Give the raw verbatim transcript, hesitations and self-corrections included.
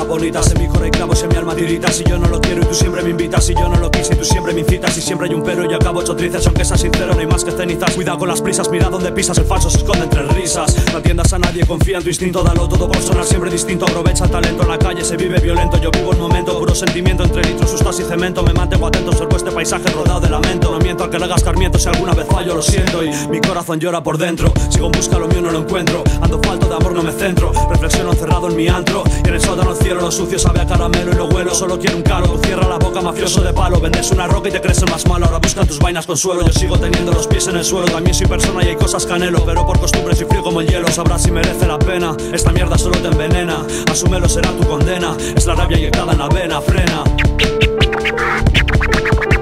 bonitas. En mi cora hay clavos y en mi alma tiritas. Si yo no lo quiero y tú siempre me invitas. Si yo no lo quise y tú siempre me incitas. Y siempre hay un pero y acabo hecho trizas. Aunque sea sincero no hay más que cenizas. Cuidado con las prisas, mira dónde pisas. El falso se esconde entre risas. No atiendas a nadie, confía en tu instinto. Dalo todo por sonar siempre distinto. Aprovecha el talento, en la calle se vive violento. Yo vivo el momento, puro sentimiento. Entre litros, sustas y cemento. Me mantengo atento, observo este paisaje rodado de lamento. No miento al que le hagas carmiento. Si alguna vez fallo lo siento y mi corazón llora por dentro. Sigo en busca, lo mío no lo encuentro. Ando falto de amor, no me centro. Reflexiono encerrado en mi antro. Y en el sótano el cielo lo sucio sabe a caramelo y lo huelo. Solo quiero un calo, tú cierra la boca, mafioso de palo. Vendes una roca y te crees el más malo. Ahora buscan tus vainas consuelo. Yo sigo teniendo los pies en el suelo. También soy persona y hay cosas que anhelo, pero por costumbre soy frío como el hielo. Sabrás si merece la pena. Esta mierda solo te envenena. Asúmelo, será tu condena. Es la rabia inyectada en la vena, frena.